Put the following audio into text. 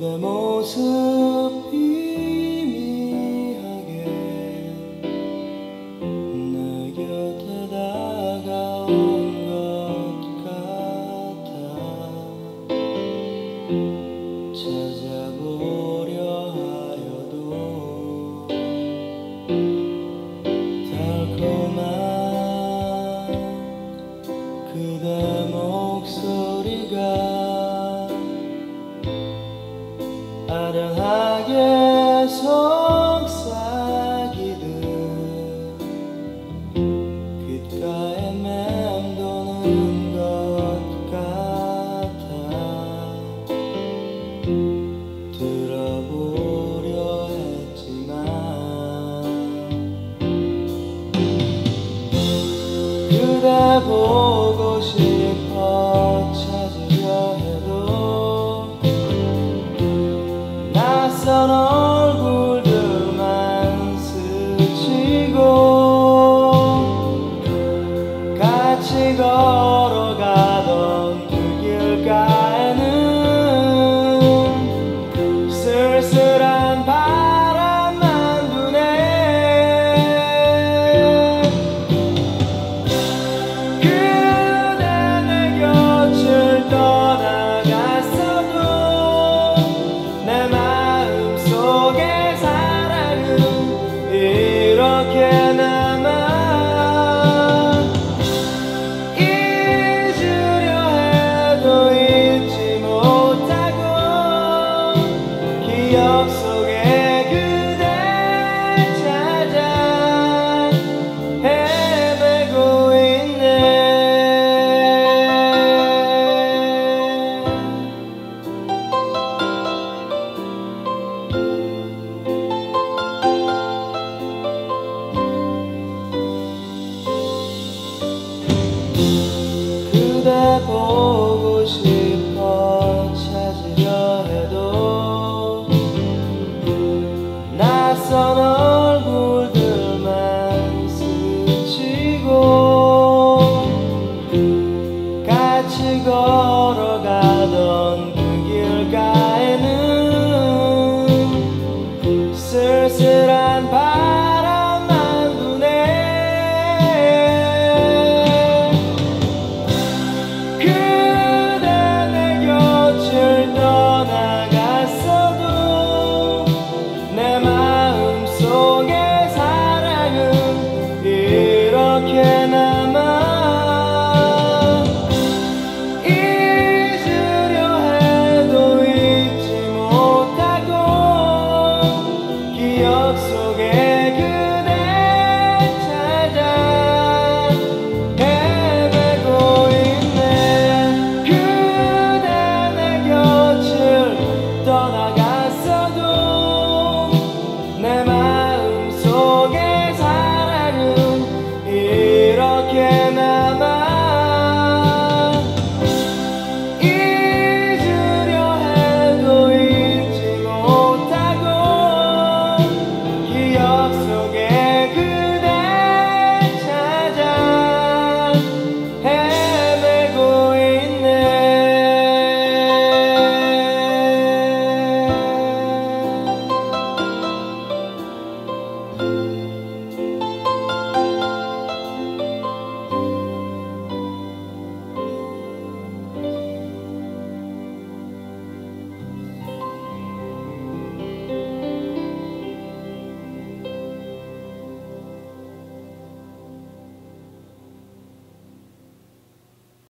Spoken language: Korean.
그대 모습 희미하게 내 곁에 다가온 것 같아 찾아보려 하여도 달콤한 그대 목소리가 아련하게 속삭이듯 귓가에 맴도는 것 같아 들어보려 했지만 그대 보고 싶어 찾으려 해도 낯선 얼굴들만 스치고 같이 걸어가던 그 길가에는 쓸쓸한 바람만 부네 그대 내 곁을 떠나갔어도 내 마음속에 사랑은 이렇게 남아 잊으려 해도 잊지 못하고 기억 속에 그대 찾아 헤매고 있네. 그대 보고 싶어 찾으려 해도 낯선 얼굴들만 스치고 같이 걸어가던 그 길가에는 쓸쓸한